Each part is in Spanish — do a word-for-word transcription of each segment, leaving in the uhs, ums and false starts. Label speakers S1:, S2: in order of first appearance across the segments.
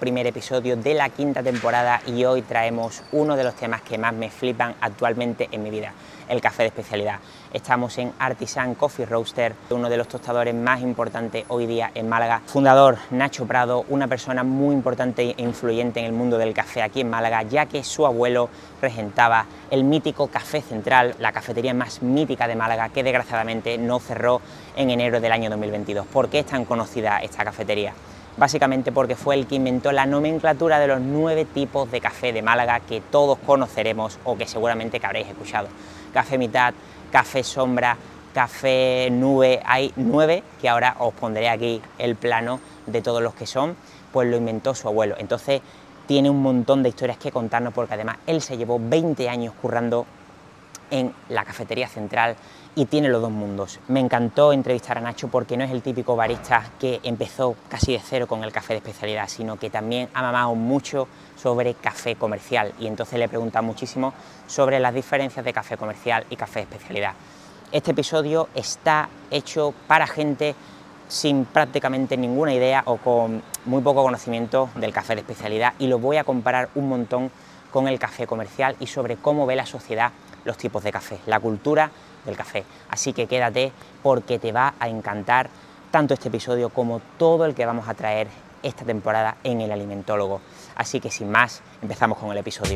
S1: primer episodio de la quinta temporada y hoy traemos uno de los temas que más me flipan actualmente en mi vida, el café de especialidad. Estamos en Artisan Coffee Roaster, uno de los tostadores más importantes hoy día en Málaga. Fundador Nacho Prado, una persona muy importante e influyente en el mundo del café aquí en Málaga, ya que su abuelo regentaba el mítico Café Central, la cafetería más mítica de Málaga, que desgraciadamente no cerró en enero del año dos mil veintidós. ¿Por qué es tan conocida esta cafetería? Básicamente porque fue el que inventó la nomenclatura de los nueve tipos de café de Málaga que todos conoceremos o que seguramente que habréis escuchado. Café mitad, café sombra, café nube, hay nueve que ahora os pondré aquí el plano de todos los que son, pues lo inventó su abuelo. Entonces tiene un montón de historias que contarnos porque además él se llevó veinte años currando en la cafetería central y tiene los dos mundos. Me encantó entrevistar a Nacho porque no es el típico barista que empezó casi de cero con el café de especialidad, sino que también ha mamado mucho sobre café comercial y entonces le he preguntado muchísimo sobre las diferencias de café comercial y café de especialidad. Este episodio está hecho para gente sin prácticamente ninguna idea o con muy poco conocimiento del café de especialidad y lo voy a comparar un montón con el café comercial y sobre cómo ve la sociedad los tipos de café, la cultura del café. Así que quédate porque te va a encantar tanto este episodio como todo el que vamos a traer esta temporada en El Alimentólogo. Así que sin más, empezamos con el episodio.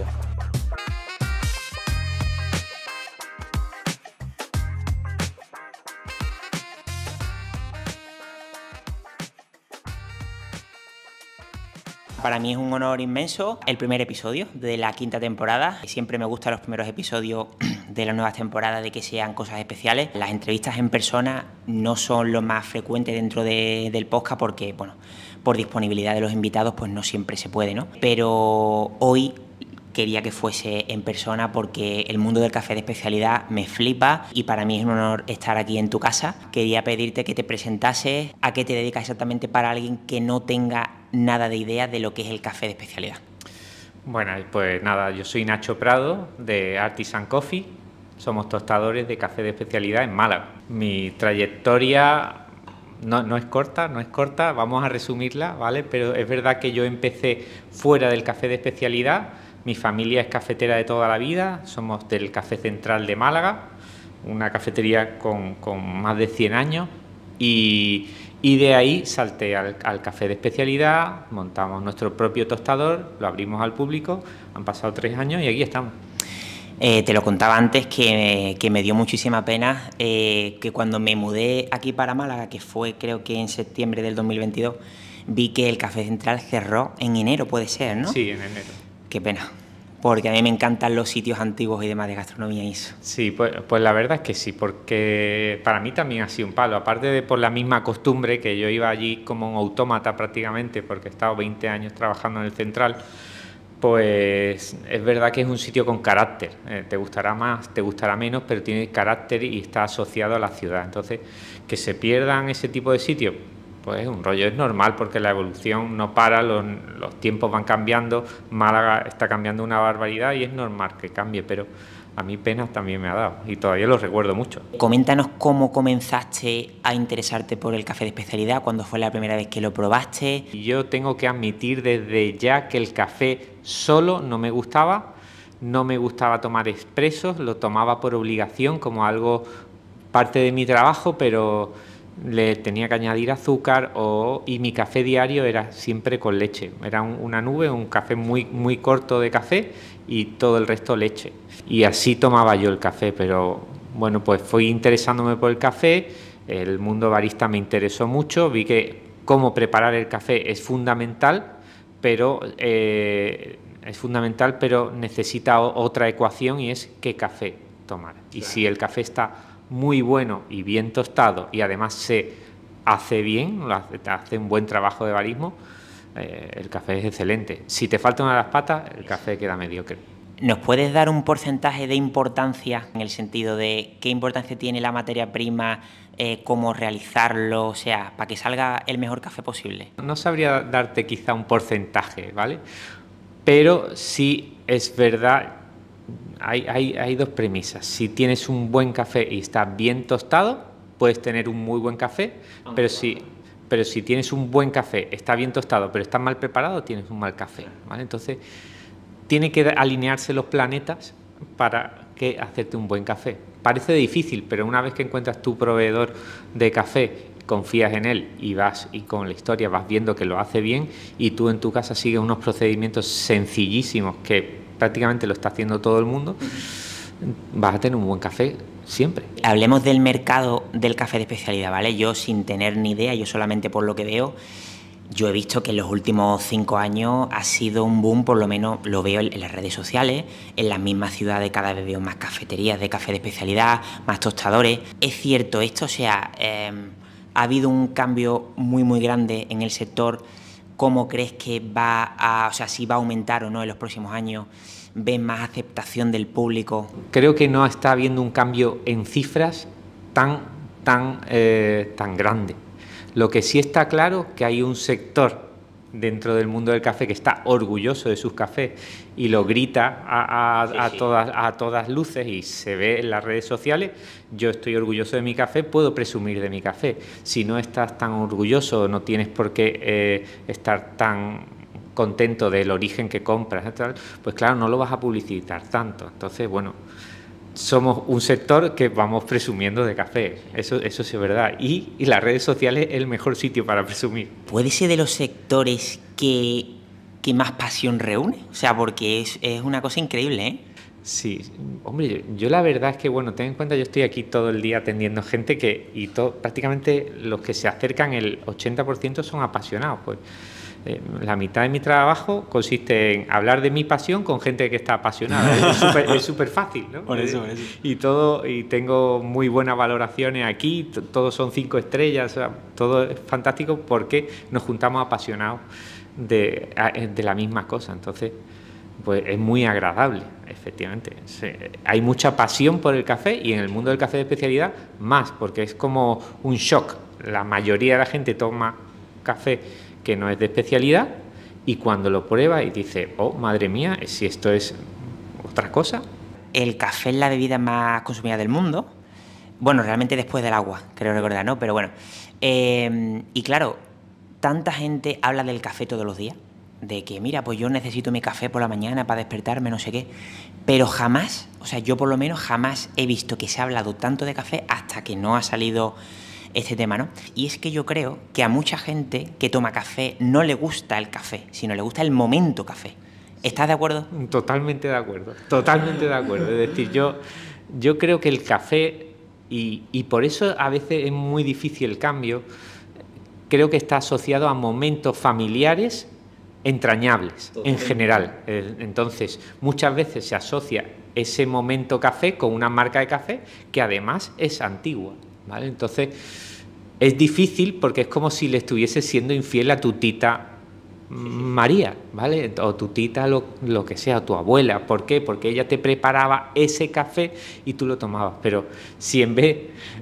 S1: Para mí es un honor inmenso el primer episodio de la quinta temporada. Siempre me gustan los primeros episodios de las nuevas temporadas de que sean cosas especiales. Las entrevistas en persona no son lo más frecuente dentro de, del podcast porque, bueno, por disponibilidad de los invitados pues no siempre se puede, ¿no? Pero hoy quería que fuese en persona porque el mundo del café de especialidad me flipa y para mí es un honor estar aquí en tu casa. Quería pedirte que te presentases, a qué te dedicas exactamente para alguien que no tenga nada de idea de lo que es el café de especialidad.
S2: Bueno, pues nada, yo soy Nacho Prado de Artisan Coffee, somos tostadores de café de especialidad en Málaga. Mi trayectoria no, no es corta, no es corta, vamos a resumirla, ¿vale? Pero es verdad que yo empecé fuera del café de especialidad. Mi familia es cafetera de toda la vida, somos del Café Central de Málaga, una cafetería con, con más de cien años y, y de ahí salté al, al café de especialidad, montamos nuestro propio tostador, lo abrimos al público, han pasado tres años y aquí estamos.
S1: Eh, te lo contaba antes que, que me dio muchísima pena eh, que cuando me mudé aquí para Málaga, que fue creo que en septiembre del dos mil veintidós, vi que el Café Central cerró en enero, puede ser, ¿no?
S2: Sí, en enero.
S1: Qué pena, porque a mí me encantan los sitios antiguos y demás de gastronomía y eso.
S2: Sí, pues, pues la verdad es que sí, porque para mí también ha sido un palo, aparte de por la misma costumbre que yo iba allí como un autómata prácticamente, porque he estado veinte años trabajando en el Central, pues es verdad que es un sitio con carácter, eh, te gustará más, te gustará menos, pero tiene carácter y está asociado a la ciudad, entonces que se pierdan ese tipo de sitios, pues es un rollo, es normal porque la evolución no para, los, los tiempos van cambiando, Málaga está cambiando una barbaridad y es normal que cambie, pero a mí penas también me ha dado y todavía lo recuerdo mucho.
S1: Coméntanos cómo comenzaste a interesarte por el café de especialidad, cuándo fue la primera vez que lo probaste.
S2: Yo tengo que admitir desde ya que el café solo no me gustaba, no me gustaba tomar expresos, lo tomaba por obligación como algo parte de mi trabajo, pero le tenía que añadir azúcar o, y mi café diario era siempre con leche. Era un, una nube, un café muy, muy corto de café y todo el resto leche. Y así tomaba yo el café, pero bueno, pues fui interesándome por el café, el mundo barista me interesó mucho, vi que cómo preparar el café es fundamental, pero eh, es fundamental, pero necesita otra ecuación y es qué café tomar. Y si el café está muy bueno y bien tostado y además se hace bien, hace un buen trabajo de barismo, eh, el café es excelente. Si te falta una de las patas, el café queda mediocre.
S1: ¿Nos puedes dar un porcentaje de importancia en el sentido de qué importancia tiene la materia prima, eh, cómo realizarlo, o sea, para que salga el mejor café posible?
S2: No sabría darte quizá un porcentaje, ¿vale? Pero sí es verdad. Hay, hay, hay dos premisas. Si tienes un buen café y está bien tostado, puedes tener un muy buen café, pero si, Pero si tienes un buen café, está bien tostado, pero está mal preparado, tienes un mal café, ¿vale? Entonces, tiene que alinearse los planetas para que hacerte un buen café. Parece difícil, pero una vez que encuentras tu proveedor de café, confías en él y vas y con la historia vas viendo que lo hace bien, y tú en tu casa sigues unos procedimientos sencillísimos que prácticamente lo está haciendo todo el mundo, vas a tener un buen café siempre.
S1: Hablemos del mercado del café de especialidad, ¿vale? Yo, sin tener ni idea, yo solamente por lo que veo, yo he visto que en los últimos cinco años ha sido un boom, por lo menos lo veo en las redes sociales, en las mismas ciudades cada vez veo más cafeterías de café de especialidad, más tostadores. ¿Es cierto esto? O sea, eh, ¿ha habido un cambio muy muy grande en el sector? ¿Cómo crees que va a, o sea, si va a aumentar o no en los próximos años? ¿Ves más aceptación del público?
S2: Creo que no está habiendo un cambio en cifras tan, tan, eh, tan grande. Lo que sí está claro es que hay un sector dentro del mundo del café que está orgulloso de sus cafés y lo grita a, a, sí, a, sí. Todas, a todas luces, y se ve en las redes sociales. Yo estoy orgulloso de mi café, puedo presumir de mi café. Si no estás tan orgulloso, no tienes por qué eh, estar tan contento del origen que compras, pues claro, no lo vas a publicitar tanto. Entonces, bueno, somos un sector que vamos presumiendo de café, eso, eso sí es verdad, y, y las redes sociales es el mejor sitio para presumir.
S1: ¿Puede ser de los sectores que, que más pasión reúne? O sea, porque es, es una cosa increíble, ¿eh?
S2: Sí, hombre, yo, yo la verdad es que, bueno, ten en cuenta, yo estoy aquí todo el día atendiendo gente que, y to, prácticamente los que se acercan, el ochenta por ciento son apasionados, pues. Eh, la mitad de mi trabajo consiste en hablar de mi pasión con gente que está apasionada. Es súper fácil, ¿no?
S1: Por eso, por eso.
S2: Y todo, y tengo muy buenas valoraciones aquí, todos son cinco estrellas, o sea, todo es fantástico porque nos juntamos apasionados de, de la misma cosa. Entonces, pues es muy agradable, efectivamente. Hay mucha pasión por el café, y en el mundo del café de especialidad más, porque es como un shock. La mayoría de la gente toma café que no es de especialidad, y cuando lo prueba y dice, oh, madre mía, si esto es otra cosa.
S1: El café es la bebida más consumida del mundo, bueno, realmente después del agua, creo recordar, ¿no? Pero bueno, eh, y claro, tanta gente habla del café todos los días, de que mira, pues yo necesito mi café por la mañana para despertarme, no sé qué, pero jamás, o sea, yo por lo menos jamás he visto que se ha hablado tanto de café hasta que no ha salido este tema, ¿no? Y es que yo creo que a mucha gente que toma café no le gusta el café, sino le gusta el momento café. ¿Estás de acuerdo?
S2: Totalmente de acuerdo, totalmente de acuerdo. Es decir, yo, yo creo que el café, y, y por eso a veces es muy difícil el cambio, creo que está asociado a momentos familiares entrañables, en general. Entonces, muchas veces se asocia ese momento café con una marca de café que además es antigua, ¿vale? Entonces, es difícil porque es como si le estuviese siendo infiel a tu tita María, ¿vale? O tu tita, lo, lo que sea, tu abuela. ¿Por qué? Porque ella te preparaba ese café y tú lo tomabas. Pero si en vez...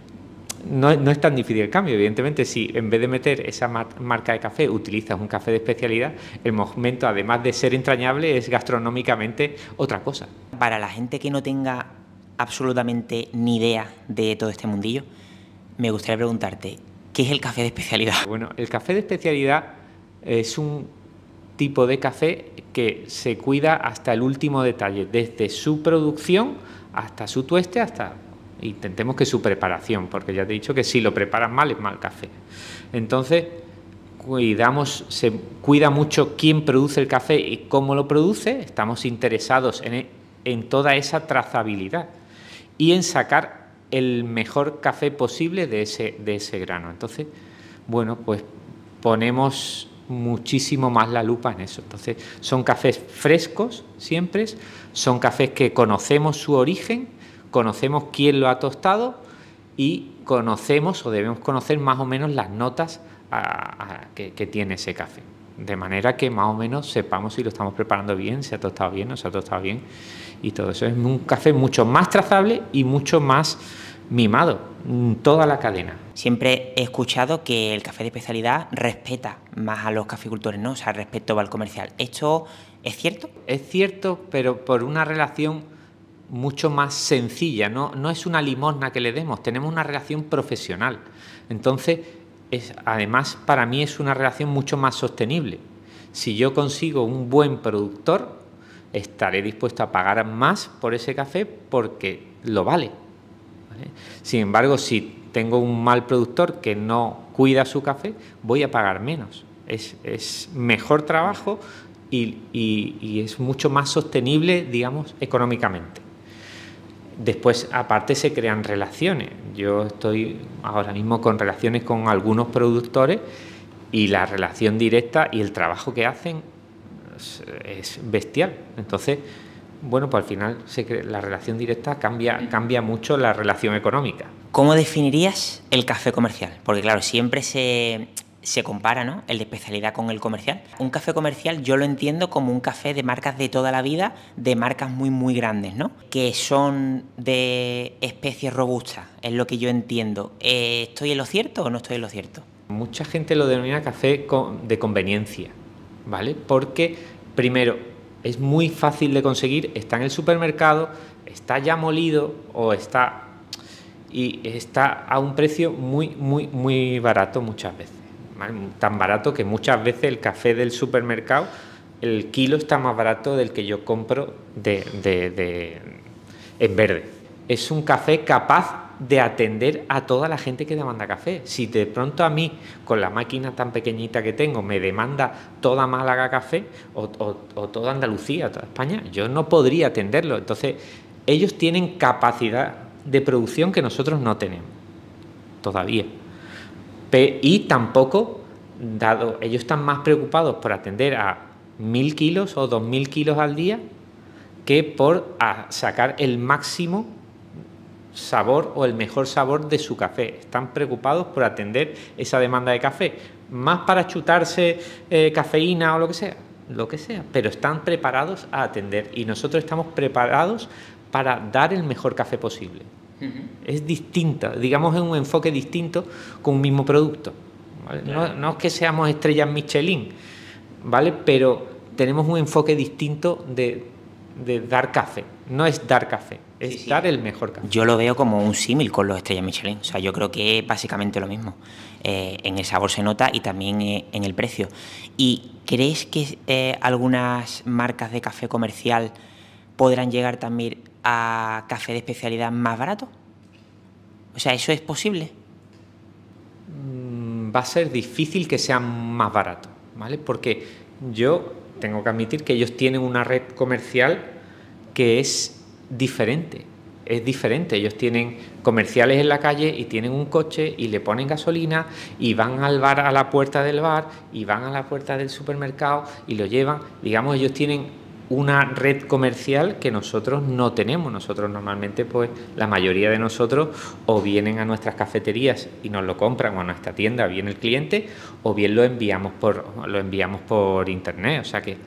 S2: No, no es tan difícil el cambio, evidentemente. Si en vez de meter esa mar marca de café utilizas un café de especialidad, el momento, además de ser entrañable, es gastronómicamente otra cosa.
S1: Para la gente que no tenga absolutamente ni idea de todo este mundillo, me gustaría preguntarte, ¿qué es el café de especialidad?
S2: Bueno, el café de especialidad es un tipo de café que se cuida hasta el último detalle, desde su producción hasta su tueste, hasta... intentemos que su preparación, porque ya te he dicho que si lo preparas mal es mal café. Entonces, cuidamos, se cuida mucho quién produce el café y cómo lo produce. Estamos interesados en, en toda esa trazabilidad y en sacar el mejor café posible de ese, de ese grano. Entonces, bueno, pues ponemos muchísimo más la lupa en eso. Entonces, son cafés frescos siempre, son cafés que conocemos su origen, conocemos quién lo ha tostado y conocemos o debemos conocer más o menos las notas a, a, que, que tiene ese café. De manera que más o menos sepamos si lo estamos preparando bien, si ha tostado bien, no se ha tostado bien, y todo eso. Es un café mucho más trazable y mucho más mimado, toda la cadena.
S1: Siempre he escuchado que el café de especialidad respeta más a los caficultores, ¿no? O sea, respecto al comercial. ¿Esto es cierto?
S2: Es cierto, pero por una relación mucho más sencilla, no, no es una limosna que le demos, tenemos una relación profesional. Entonces, es, además, para mí es una relación mucho más sostenible. Si yo consigo un buen productor, estaré dispuesto a pagar más por ese café porque lo vale, ¿vale? Sin embargo, si tengo un mal productor que no cuida su café, voy a pagar menos. Es, es mejor trabajo y, y, y es mucho más sostenible, digamos, económicamente. Después, aparte, se crean relaciones. Yo estoy ahora mismo con relaciones con algunos productores y la relación directa y el trabajo que hacen es, es bestial. Entonces, bueno, pues al final se crea, la relación directa cambia, cambia mucho la relación económica.
S1: ¿Cómo definirías el café comercial? Porque claro, siempre se, se compara, ¿no?, el de especialidad con el comercial. Un café comercial yo lo entiendo como un café de marcas de toda la vida, de marcas muy muy grandes, ¿no?, que son de especies robustas, es lo que yo entiendo. Eh, ¿Estoy en lo cierto o no estoy en lo cierto?
S2: Mucha gente lo denomina café de conveniencia, ¿vale? Porque, primero, es muy fácil de conseguir, está en el supermercado, está ya molido o está... y está a un precio muy, muy, muy barato muchas veces, ¿vale? Tan barato que muchas veces el café del supermercado, el kilo está más barato del que yo compro de, de, de, en verde. Es un café capaz de atender a toda la gente que demanda café. Si de pronto a mí, con la máquina tan pequeñita que tengo, me demanda toda Málaga café o, o, o toda Andalucía, toda España, yo no podría atenderlo. Entonces, ellos tienen capacidad de producción que nosotros no tenemos todavía. Y tampoco, dado, ellos están más preocupados por atender a mil kilos o dos mil kilos al día que por a sacar el máximo sabor o el mejor sabor de su café. Están preocupados por atender esa demanda de café, más para chutarse eh, cafeína o lo que sea, lo que sea, pero están preparados a atender y nosotros estamos preparados para dar el mejor café posible. Uh-huh. Es distinta, digamos, es un enfoque distinto con un mismo producto, ¿vale? No, no es que seamos estrellas Michelin, ¿vale? Pero tenemos un enfoque distinto de, de dar café. No es dar café, es sí, sí. dar el mejor café.
S1: Yo lo veo como un símil con los estrellas Michelin. O sea, yo creo que es básicamente lo mismo. Eh, en el sabor se nota y también eh, en el precio. ¿Y crees que eh, algunas marcas de café comercial podrán llegar también a café de especialidad más barato? O sea, ¿eso es posible?
S2: Va a ser difícil que sean más baratos, ¿vale? Porque yo tengo que admitir que ellos tienen una red comercial que es diferente. Es diferente. Ellos tienen comerciales en la calle y tienen un coche y le ponen gasolina y van al bar, a la puerta del bar y van a la puerta del supermercado y lo llevan. Digamos, ellos tienen una red comercial que nosotros no tenemos. Nosotros normalmente, pues la mayoría de nosotros o vienen a nuestras cafeterías y nos lo compran, o a nuestra tienda viene el cliente, o bien lo enviamos por lo enviamos por internet. O sea que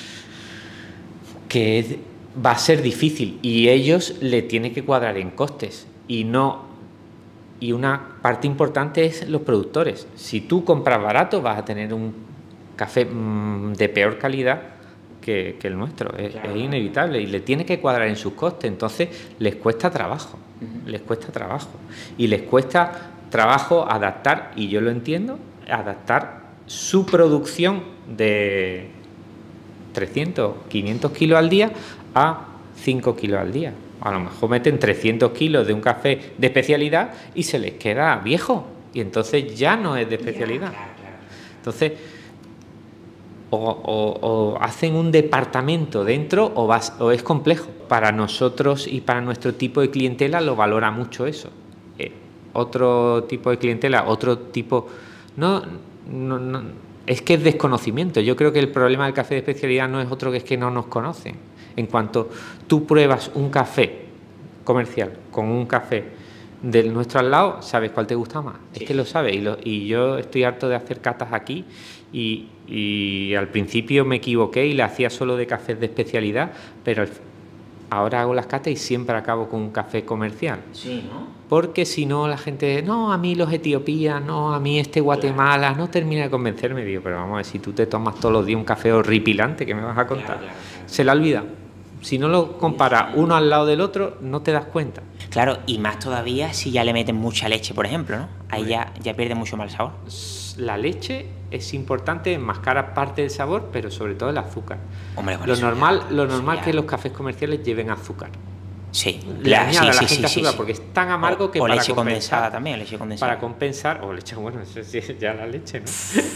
S2: que es, va a ser difícil y ellos le tienen que cuadrar en costes y no y una parte importante es los productores. Si tú compras barato vas a tener un café mmm, de peor calidad Que, que el nuestro, es, claro. es inevitable y le tiene que cuadrar en sus costes, entonces les cuesta trabajo, uh-huh. les cuesta trabajo y les cuesta trabajo adaptar, y yo lo entiendo, adaptar su producción de trescientos, quinientos kilos al día a cinco kilos al día. A lo mejor meten trescientos kilos de un café de especialidad y se les queda viejo y entonces ya no es de especialidad. Claro, claro. Entonces O, o, o hacen un departamento dentro o, vas, o es complejo. Para nosotros y para nuestro tipo de clientela lo valora mucho eso. Eh, otro tipo de clientela, otro tipo... No, no, no, es que es desconocimiento. Yo creo que el problema del café de especialidad no es otro que es que no nos conocen. En cuanto tú pruebas un café comercial con un café del nuestro al lado, sabes cuál te gusta más. Sí. Es que lo sabes. Y, lo, y yo estoy harto de hacer catas aquí y, y al principio me equivoqué y le hacía solo de cafés de especialidad, pero ahora hago las catas y siempre acabo con un café comercial.
S1: Sí, ¿no?
S2: Porque si no la gente, no, a mí los Etiopía, no, a mí este Guatemala, claro. no termina de convencerme. Digo, pero vamos a ver, si tú te tomas todos los días un café horripilante, ¿qué me vas a contar? Claro, claro, claro. Se la olvida. Si no lo comparas uno al lado del otro, no te das cuenta.
S1: Claro, y más todavía si ya le meten mucha leche, por ejemplo, ¿no? Ahí ya, ya pierde mucho más el sabor.
S2: La leche es importante, enmascara parte del sabor, pero sobre todo el azúcar.
S1: Hombre, bueno,
S2: lo normal,
S1: ya,
S2: lo normal
S1: ya.
S2: que los cafés comerciales lleven azúcar.
S1: Sí,
S2: Le
S1: la,
S2: añade
S1: sí,
S2: a la
S1: sí,
S2: gente
S1: sí,
S2: azúcar
S1: sí,
S2: porque es tan amargo
S1: o,
S2: que
S1: o
S2: para
S1: leche
S2: compensar,
S1: condensada también, leche condensada.
S2: Para compensar, o leche, bueno, eso sí es ya la leche, ¿no?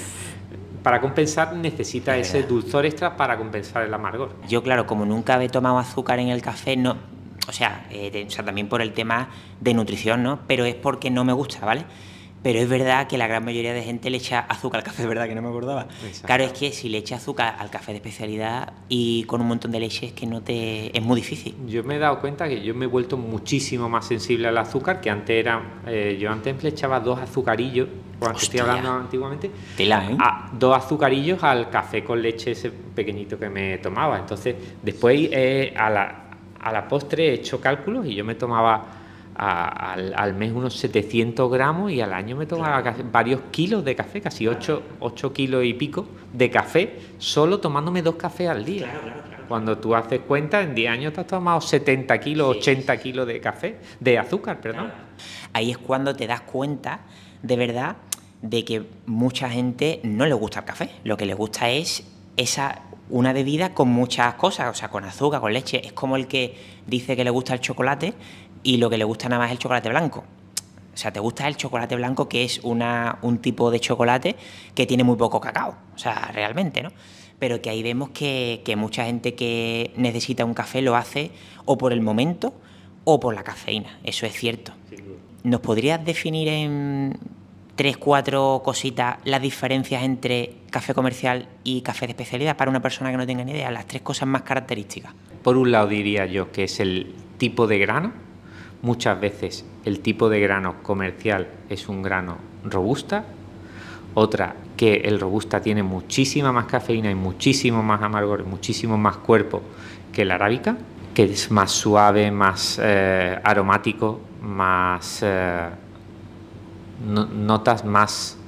S2: Para compensar necesita
S1: Es
S2: ese
S1: verdad.
S2: dulzor extra para compensar el amargor.
S1: Yo, claro, como nunca he tomado azúcar en el café, no, o sea, eh, de, o sea, también por el tema de nutrición, ¿no? Pero es porque no me gusta, ¿vale? Pero es verdad que la gran mayoría de gente le echa azúcar al café, es verdad que no me acordaba.
S2: Exacto.
S1: Claro, es que si le echas azúcar al café de especialidad y con un montón de leche es que no te... es muy difícil.
S2: Yo me he dado cuenta que yo me he vuelto muchísimo más sensible al azúcar, que antes era, eh, yo antes le echaba dos azucarillos, cuando estoy hablando antiguamente,
S1: Tela, ¿eh?
S2: a, dos azucarillos al café con leche ese pequeñito que me tomaba. Entonces, después eh, a, la, a la postre he hecho cálculos y yo me tomaba a, al, al mes unos setecientos gramos y al año me tomaba casi varios kilos de café, casi ocho kilos y pico de café, solo tomándome dos cafés al día.
S1: Claro, claro, claro.
S2: Cuando tú haces cuenta, en diez años te has tomado setenta kilos,
S1: Sí,
S2: ochenta
S1: sí, sí.
S2: kilos de café, de azúcar, perdón.
S1: Claro. Ahí es cuando te das cuenta, de verdad, de que mucha gente no le gusta el café. Lo que le gusta es esa una bebida con muchas cosas, o sea, con azúcar, con leche. Es como el que dice que le gusta el chocolate y lo que le gusta nada más es el chocolate blanco. O sea, te gusta el chocolate blanco, que es una, un tipo de chocolate que tiene muy poco cacao, o sea, realmente, ¿no? Pero que ahí vemos que, que mucha gente que necesita un café lo hace o por el momento o por la cafeína, eso es cierto. ¿Nos podrías definir en tres, cuatro cositas las diferencias entre café comercial y café de especialidad para una persona que no tenga ni idea? Las tres cosas más características.
S2: Por un lado diría yo que es el tipo de grano. Muchas veces el tipo de grano comercial es un grano robusta. Otra, que el robusta tiene muchísima más cafeína y muchísimo más amargor, muchísimo más cuerpo que el arábica, que es más suave, más eh, aromático, más eh, no, notas más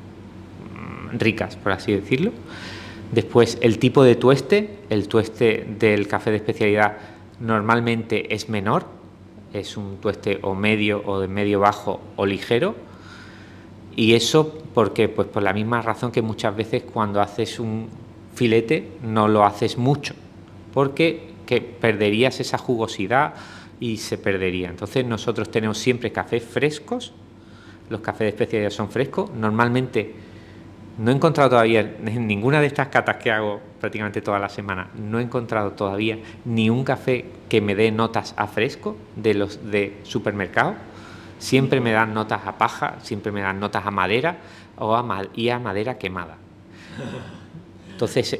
S2: mm, ricas, por así decirlo. Después, el tipo de tueste. El tueste del café de especialidad normalmente es menor. Es un tueste o medio o de medio bajo o ligero, y eso porque pues por la misma razón que muchas veces cuando haces un filete no lo haces mucho, porque que perderías esa jugosidad y se perdería. Entonces nosotros tenemos siempre cafés frescos, los cafés de especialidad son frescos. Normalmente no he encontrado todavía en ninguna de estas catas que hago prácticamente toda la semana, no he encontrado todavía ni un café que me dé notas a fresco de los de supermercado. Siempre me dan notas a paja, siempre me dan notas a madera o a ma y a madera quemada. Entonces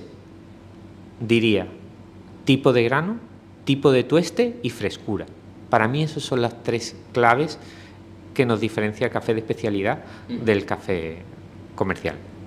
S2: diría tipo de grano, tipo de tueste y frescura. Para mí esas son las tres claves que nos diferencia el café de especialidad del café comercial.